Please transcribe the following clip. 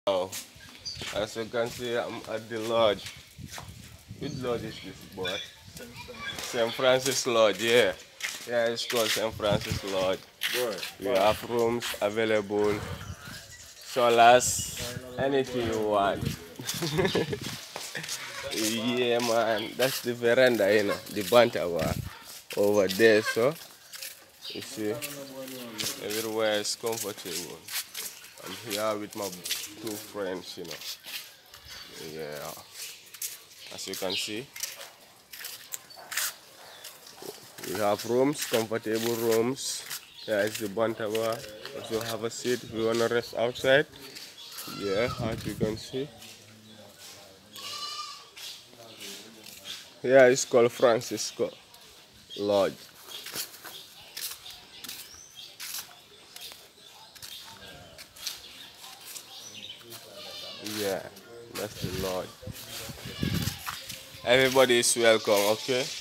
Oh, as you can see, I'm at the lodge. Which lodge is this, boy? St. Francis Lodge, yeah. Yeah, it's called St. Francis Lodge. Boy, We have rooms available, solas, anything you want. Yeah, man, that's the veranda, the bantawa over there, so you see, everywhere is comfortable. I'm here with my two friends, Yeah, as you can see, we have rooms, comfortable rooms. There is the bantawa. Also have a seat if you wanna rest outside. Yeah, as you can see. Yeah, it's called Francisco Lodge. Yeah, that's the lodge. Everybody is welcome, okay?